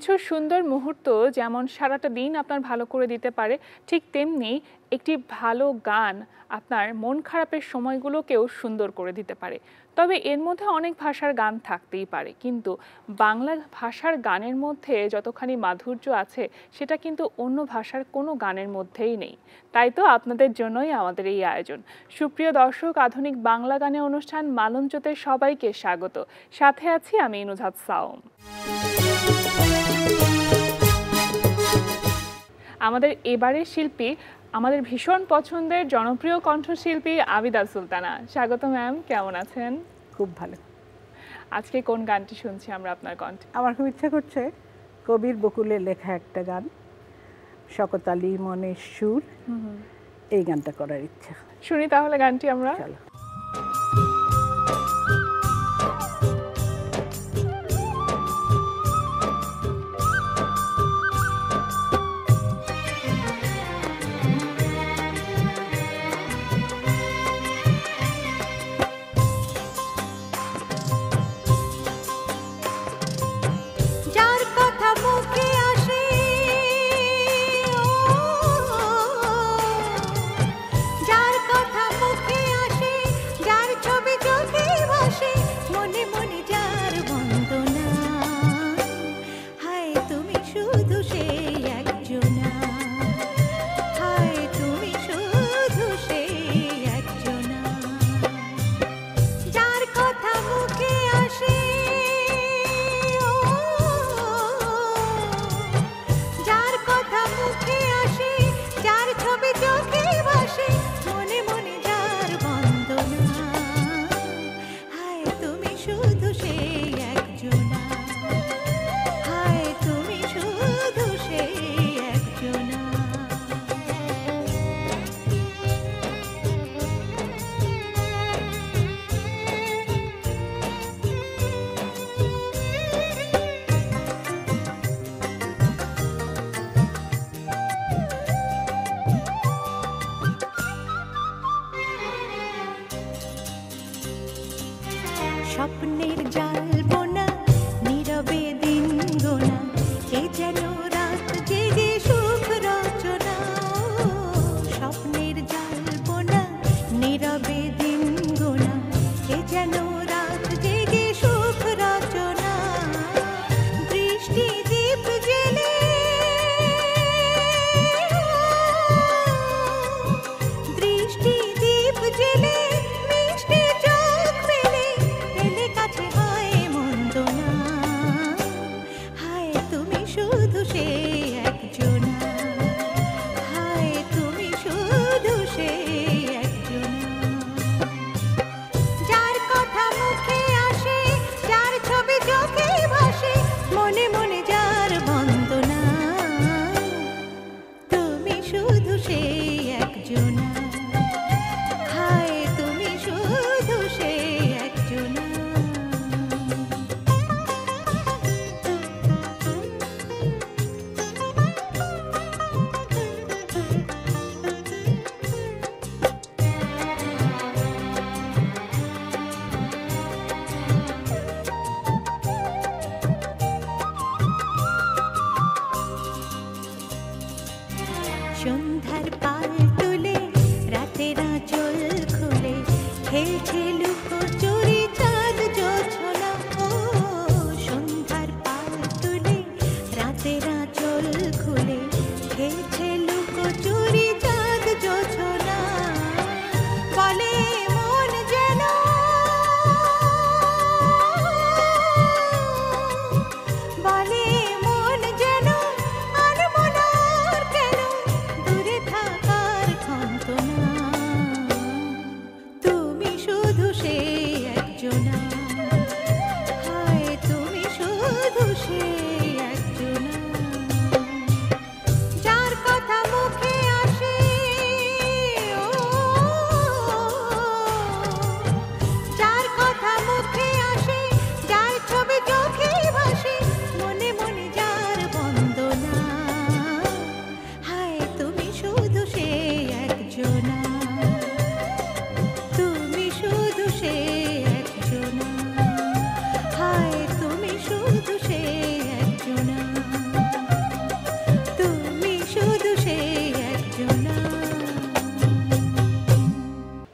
কিছু সুন্দর মুহূর্ত যেমন সারাটা দিন আপনার ভালো করে দিতে পারে, ঠিক তেমনি একটি ভালো গান আপনার মন খারাপের সময়গুলোকেও সুন্দর করে দিতে পারে। তবে এর মধ্যে অনেক ভাষার গান থাকতেই পারে, কিন্তু বাংলা ভাষার গানের মধ্যে যতখানি মাধুর্য আছে সেটা কিন্তু অন্য ভাষার কোনো গানের মধ্যেই নেই। তাই তো আপনাদের জন্যই আমাদের এই আয়োজন। সুপ্রিয় দর্শক, আধুনিক বাংলা গানের অনুষ্ঠান মালঞ্চতে সবাইকে স্বাগত। সাথে আছি আমি নুজহাত সাওম। আমাদের এবারের শিল্পী আমাদের ভীষণ পছন্দের জনপ্রিয় কণ্ঠশিল্পী আবিদা সুলতানা। স্বাগত ম্যাম, কেমন আছেন? খুব ভালো। আজকে কোন গানটি শুনছি আমরা আপনার কণ্ঠে? আমার খুব ইচ্ছা করছে কবির বকুলের লেখা একটা গান, শকত আলী মনের সুর, এই গানটা করার ইচ্ছা। শুনি তাহলে গানটি আমরা। চলো। স্বপ্নের জাল বোনা নীরবে দিন গোনা, এ যেন রাত জেগে সুখ রচনা। স্বপ্নের জাল বোনা নীরবে দিন গোনা, এ যেন রাত জেগে সুখ রচনা। দৃষ্টি দীপ জেলে দৃষ্টি দীপ জেলে মিষ্টি চোখ মেলে এলে কাছে হয় মন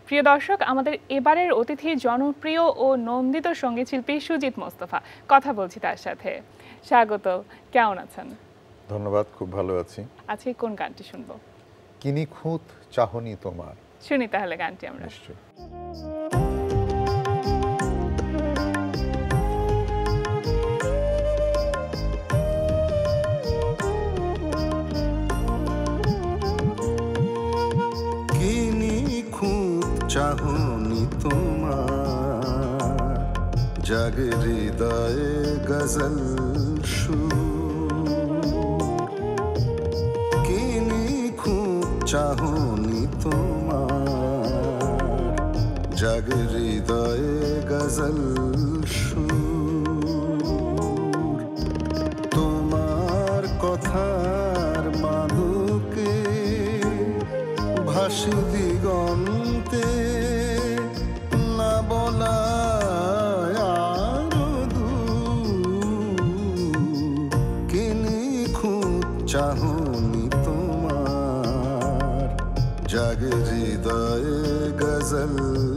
প্রিয় দর্শক, আমাদের এবারের অতিথি জনপ্রিয় ও নন্দিত সঙ্গীত শিল্পী সুজিত মোস্তফা। কথা বলছি তার সাথে। স্বাগত, কেমন আছেন? ধন্যবাদ, খুব ভালো আছি। আজকে কোন গানটি শুনবো? কিনি খুঁত চাহনি তোমার। শুনি তাহলে গানটি আমরা। নিশ্চয়। চাহনি তোমার জাগে হৃদয়ে গজল কিনি খুব চাহনি তোমার জাগে হৃদয়ে গজল তোমার কথার মাদকে ভাসি দিগন্তে না বলা কিনি খুব চাহনি তোমার জাগে হৃদয়ে গজল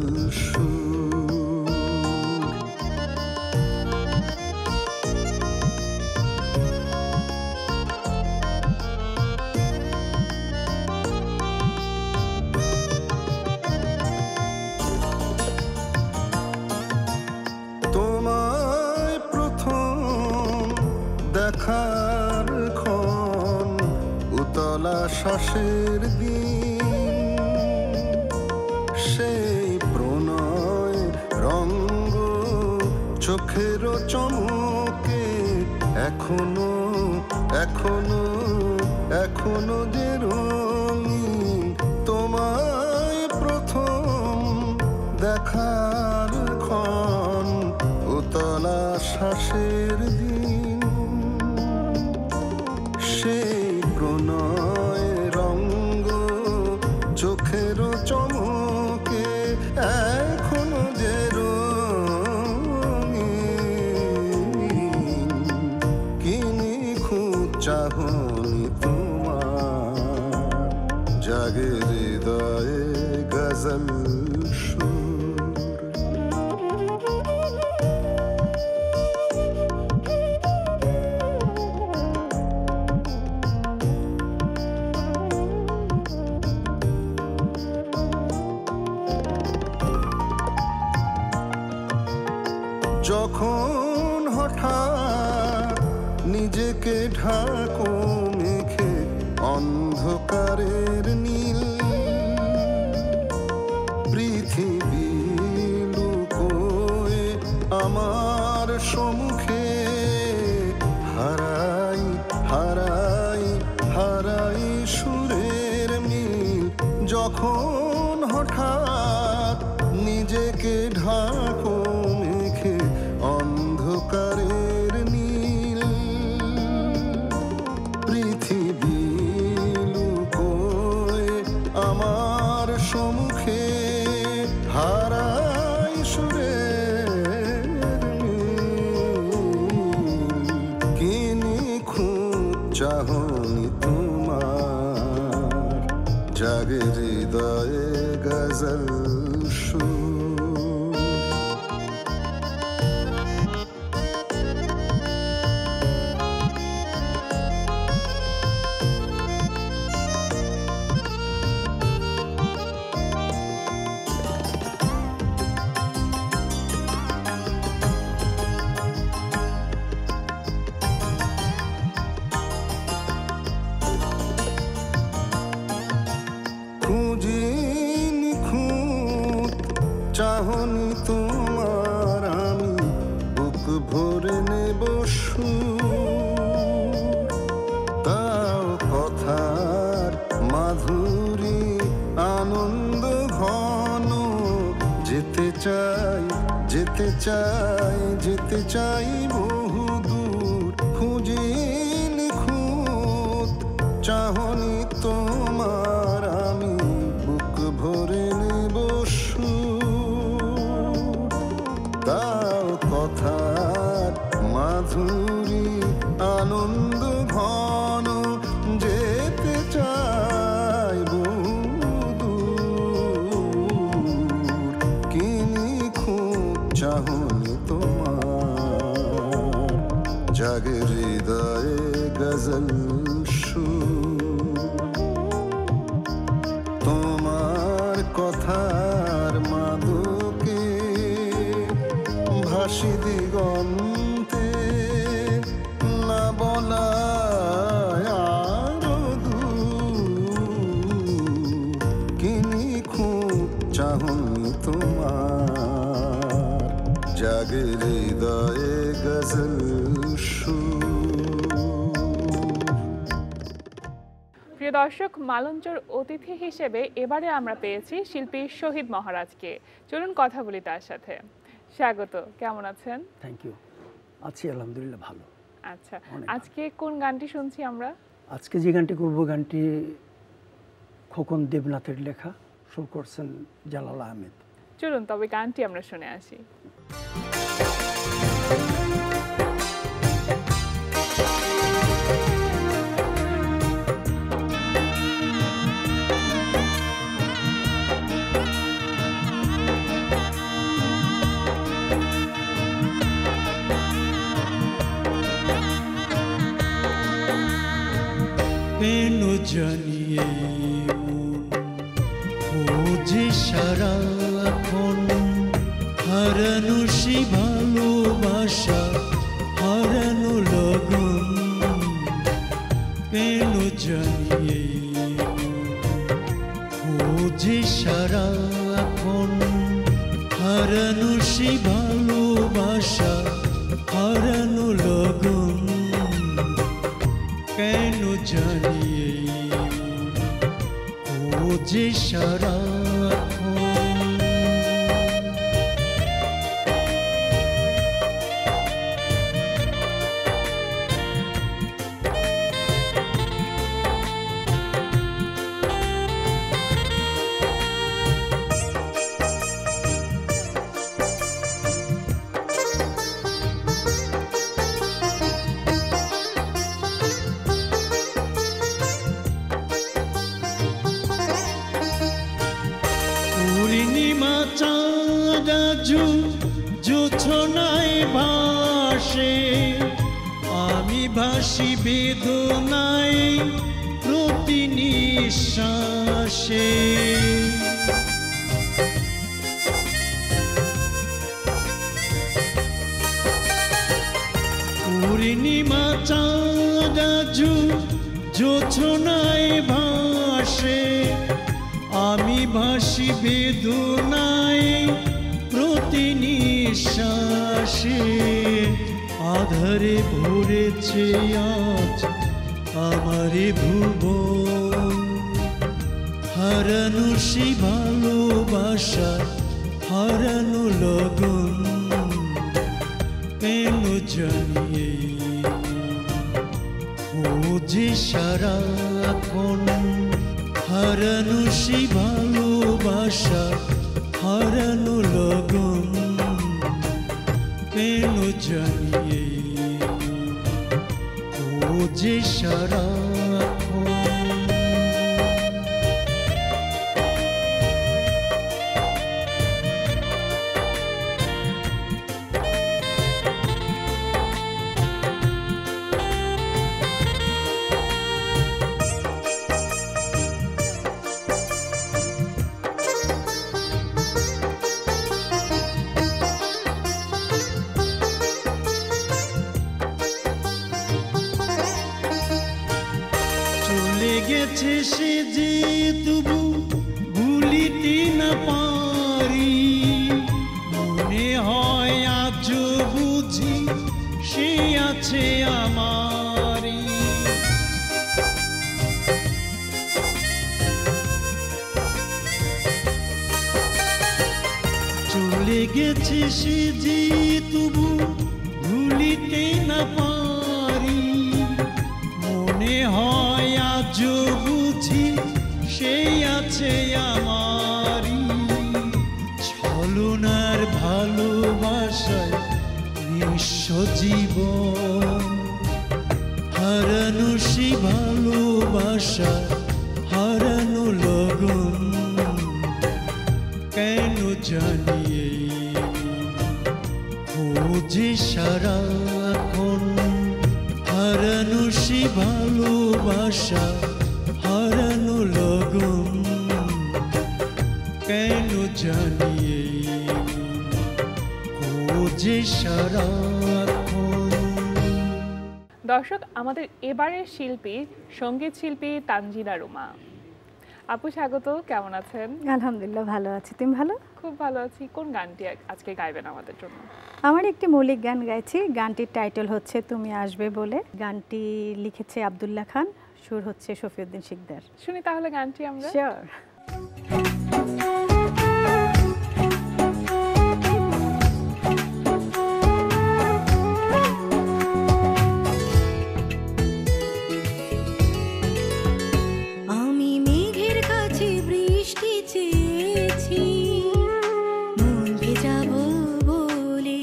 দেখার ক্ষণ উতলা শ্বাসের দিন সেই প্রণয় রঙ্গ চোখের চমকে এখনো এখনো এখনো যে রঙিন তোমায় প্রথম দেখার ক্ষণ উতলা শ্বাসের দিন সেই প্রণয় রঙ্গ চোখের চমকে এখনো যে রঙিন কিনি খুব চাহনি তোমার জাগে হৃদয়ে গজল যখন হঠাৎ নিজেকে ঢাকো মেখে অন্ধকারের নীল পৃথিবী লুকোয় আমার সম্মুখে হারাই হারাই হারাই সুরের মিল যখন হঠাৎ নিজেকে ঢাকো মেখে অন্ধকারের নীল পৃথিবী লুকোয় আমার সম্মুখে হারাই সুরের মিল কিনি খুব চাহনি তোমার জাগে হৃদয়ে গজল চাহনি তোমার আমি বুক ভরে নেব তাও কথার মাধুরী আনন্দ ঘন যেতে চাই যেতে চাই যেতে চাই বহু দূর খুঁজি নিখুঁত চাহনি তোমার আমি বুক ভরে নেব তাও কথার মাধুরী আনন্দ ঘন যেতে চাই বহুদূর হৃদয়ে গজল সুর তোমার কথার মাদকে ভাসি দিগন্তে না বলায় আরো দূর কিনি খুব চাহনি তোমার জাগে হৃদয়ে গজল প্রিয় দর্শক, মালঞ্চর অতিথি হিসেবে এবারে আমরা পেয়েছি শিল্পী শহীদ মহারাজকে। চলুন কথা বলি তার সাথে। স্বাগত, কেমন আছেন? থ্যাংক ইউ, আছি আলহামদুলিল্লাহ ভালো। আচ্ছা, আজকে কোন গানটি শুনছি আমরা? আজকে যে গানটি করব গানটি খোকন দেবনাথের লেখা, সুর করছেন জালাল আহমেদ। চলুন তবে গানটি আমরা শুনে আসি। কেন জানিয়ে খোঁজে সারাক্ষণ হারানো সে ভালোবাসা, হারানো লগন। কেন জানিয়ে খোঁজে সারাক্ষণ হারানো সে ভালোবাসা, হারানো লগন। কেন জানিয়ে খোঁজে সারাক্ষণ। পূর্ণিমা চাঁদ জোছনায় ভাসে, আমি ভাসি বেদনায় প্রতি নিঃশ্বাসে। পূর্ণিমা চাঁদ জোছনায় ভাসে, আমি ভাসি বেদনায় প্রতি নিঃশ্বাসে। আধারে ভরেছে আজ আমারে ভুবন, হারানো সে ভালোবাসা, হারানো লগন। কেন জানিয়ে খোঁজে সারাক্ষণ হারানো সে ভালোবাসা, হারানো লগন। কেন জানিয়ে খোঁজে সারাক্ষণ। চলে গেছে সে যে তবু ভুলিতে না পারি, মনে হয় আজ বুঝি সে আছে আমারি। চলে গেছে সে যে তবু ভুলিতে না পারি, মনে হয় আজ বুঝি সেই আছে আমারি। ছলনার ভালোবাসায় নিঃস্ব জীবন, হারানো সে ভালোবাসা, হারানো লগন। কেন জানিয়ে খোঁজে সারাক্ষণ ভালোবাসা হারানো লগন কেন জানি এই খোঁজে সারাক্ষণ। দর্শক, আমাদের এবারের শিল্পী সঙ্গীত শিল্পী তানজিলা রুমা আপু, স্বাগত। কেমন আছেন? আলহামদুলিল্লাহ ভালো আছি, তুমি ভালো? খুব ভালো আছি। কোন গানটি আজকে গাইবেন আমাদের জন্য? আমার একটি মৌলিক গান গাইছি, গানটির টাইটেল হচ্ছে তুমি আসবে বলে। গানটি লিখেছে আব্দুল্লাহ খান, সুর হচ্ছে শফিউদ্দিন শিকদার। শুনি তাহলে গানটি আমরা। শিওর। আমি মেঘের কাছে বৃষ্টি চেয়েছি মন ভেজাবো বলে,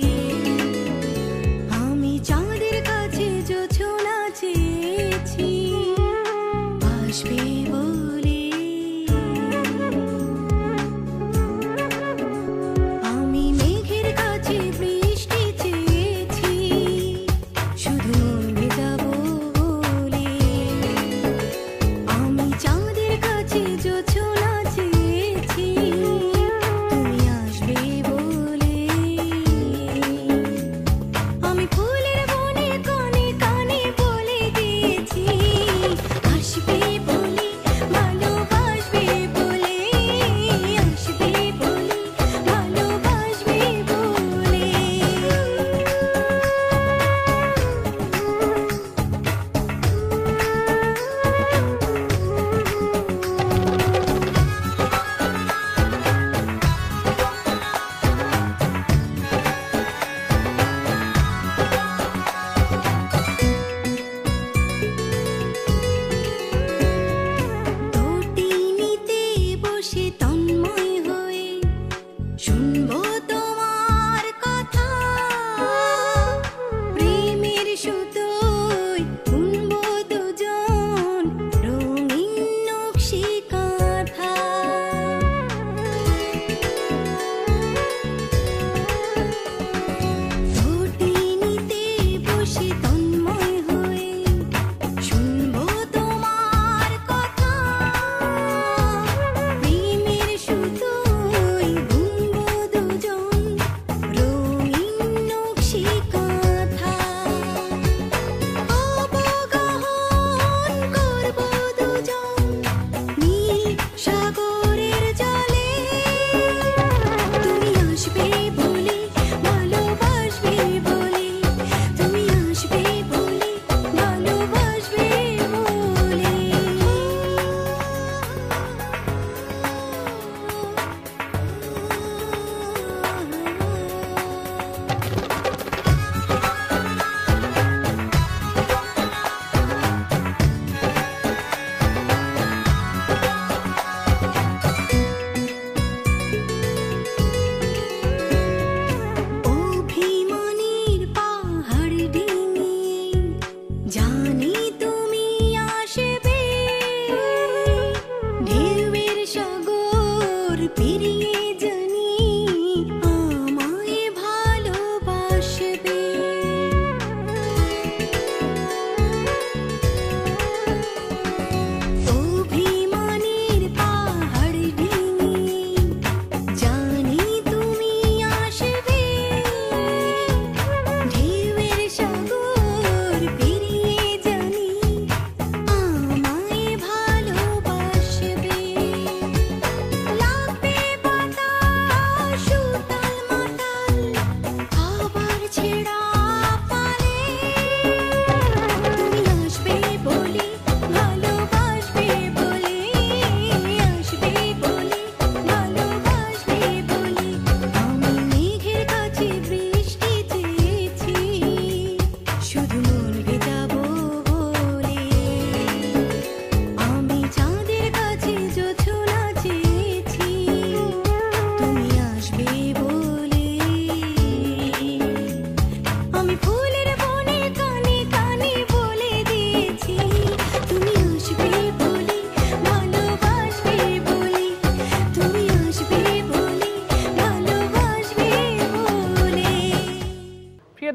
আমি চাঁদের কাছে জোছনা চেয়েছি আসবে বলে, আমি মেঘের কাছে বৃষ্টি চেয়েছি শুধু মন ভেজাবো বলে, আমি চাঁদের কাছে জোছনা চেয়েছি তুমি আসবে বলে, আমি ফুলের বনে কানে কানে বলে দিয়েছি আসবে বলে, ভালোবাসবে বলে, আসবে বলে, ভালোবাসবে বলে। তটিনীতে বসে তন্ময় হয়ে শুনবো তোমার কথা, প্রেমের সুতোয় বুনবো দুজন রঙিন নকশি কাঁথা। তটিনীতে বসে তন্ময় হয়ে শুনবো তোমার কথা, প্রেমের সুতোয় বুনবো দুজন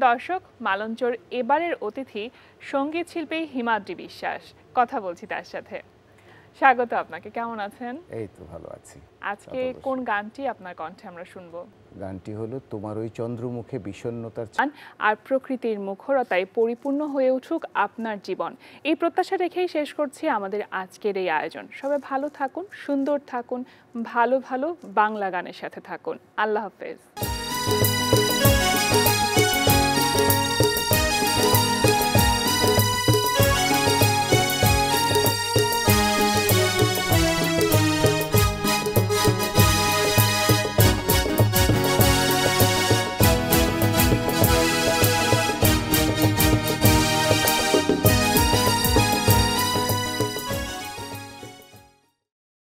দর্শক, মালঞ্চর এবারের অতিথি সঙ্গীত শিল্পী হিমাদ্রি বিশ্বাস। কথা বলছি তার সাথে। স্বাগত আপনাকে, কেমন আছেন? এই তো ভালো আছি। আজকে কোন গানটি আপনার কণ্ঠে আমরা শুনবো? গানটি হলো তোমার ওই চন্দ্রমুখে বিষণ্ণতার আর প্রকৃতির মুখরতায় পরিপূর্ণ হয়ে উঠুক আপনার জীবন, এই প্রত্যাশা রেখেই শেষ করছি আমাদের আজকের এই আয়োজন। সবাই ভালো থাকুন, সুন্দর থাকুন, ভালো ভালো বাংলা গানের সাথে থাকুন। আল্লাহ হাফেজ।